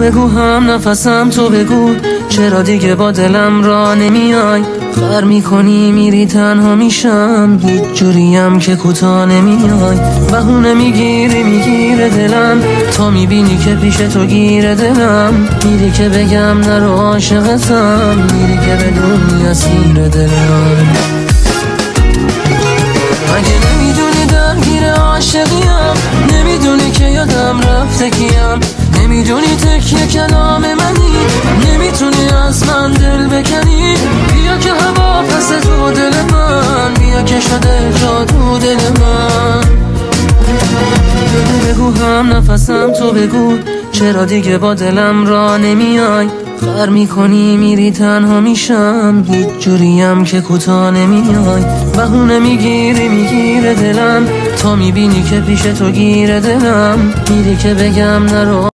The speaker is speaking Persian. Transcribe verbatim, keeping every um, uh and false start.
بگو هم نفسم تو بگو، چرا دیگه با دلم را نمیای؟ خر میکنی میری تنها میشم، هیچ جوریم که کوتا نمیای. بهونه میگیری میگیره دلم، تا میبینی که پیش تو گیره دلم. میری که بگم نرو عاشقتم، میری که بدونی اسیر دلم. اگه نمیدونی درگیر عاشقیم، نمیدونی که یادم رفته کیم، نمیدونی تکیه کلام منی، نمیتونی از من دل بکنی. بیا که هوا پس تو دل من، بیا که شده جادو دل من. بگو هم نفسم تو بگو، چرا دیگه با دلم را نمیای؟ خر میکنی میری تنها میشم، هیچ جوریم که کوتا نمیای. بهونه میگیری میگیره دلم، تا میبینی که پیش تو گیره دلم. میری که بگم نرو